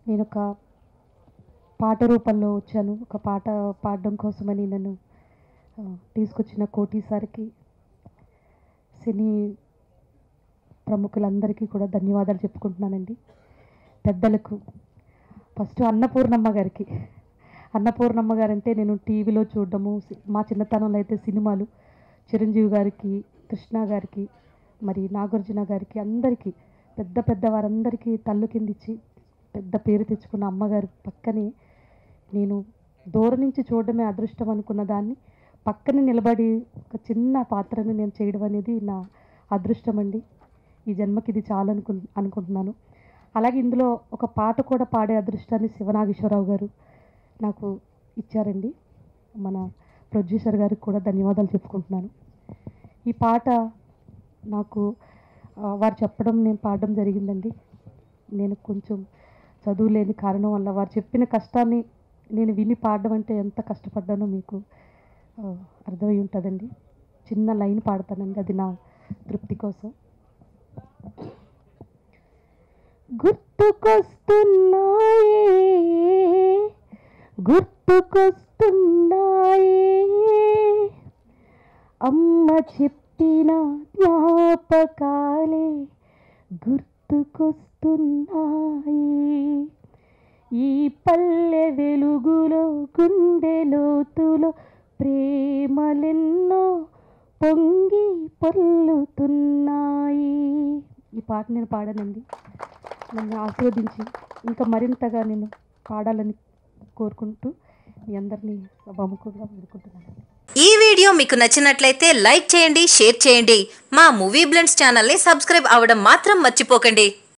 నేనొక పాట రూపంలో వచ్చాను. ఒక పాట పాడడం కోసమని నన్ను తీసుకొచ్చిన కోటి సార్‌కి, సినీ ప్రముఖులందరికీ కూడా ధన్యవాదాలు చెప్పుకుంటున్నానండి. పెద్దలకు ఫస్ట్ అన్నపూర్ణమ్మ గారికి. అన్నపూర్ణమ్మ గారంటే నేను టీవీలో చూడడము, మా చిన్నతనంలో అయితే సినిమాలు, చిరంజీవి గారికి, కృష్ణ గారికి, మరి నాగార్జున గారికి అందరికీ పెద్ద పెద్ద వారందరికీ తల్లు కిందిచ్చి పెద్ద పేరు తెచ్చుకున్న అమ్మగారు పక్కనే నేను దూరం నుంచి చూడడమే అదృష్టం అనుకున్న దాన్ని పక్కనే నిలబడి ఒక చిన్న పాత్రను నేను చేయడం అనేది నా అదృష్టం అండి. ఈ జన్మకి ఇది చాలు అనుకుంటున్నాను. అలాగే ఇందులో ఒక పాట కూడా పాడే అదృష్టాన్ని శివనాగేశ్వరరావు గారు నాకు ఇచ్చారండి. మన ప్రొడ్యూసర్ గారికి కూడా ధన్యవాదాలు చెప్పుకుంటున్నాను. ఈ పాట నాకు వారు చెప్పడం నేను పాడడం జరిగిందండి. నేను కొంచెం చదువు లేని కారణం వల్ల వారు చెప్పిన కష్టాన్ని నేను విని పాడడం అంటే ఎంత కష్టపడ్డానో మీకు అర్థమై ఉంటుందండి. చిన్న లైన్ పాడతానండి, అది నా తృప్తి కోసం. గుర్తుకొస్తున్నాయే అమ్మ చెప్పిన జ్ఞాపకాలే గుర్తుకొస్తున్నాయి. ఈ పల్లె వెలుగులో గుండె లోతులో ప్రేమలెన్నో పొంగి పొర్లుతున్నాయి. ఈ పాట నేను పాడానండి. నన్ను ఆశీర్వదించి ఇంకా మరింతగా నేను పాడాలని కోరుకుంటూ మీ అందరినీ సభాముఖంగా వేడుకుంటున్నాను. ఈ వీడియో మీకు నచ్చినట్లయితే లైక్ చేయండి, షేర్ చేయండి. మా మూవీ బ్లెండ్స్ ఛానల్ని సబ్స్క్రైబ్ అవ్వడం మాత్రం మర్చిపోకండి.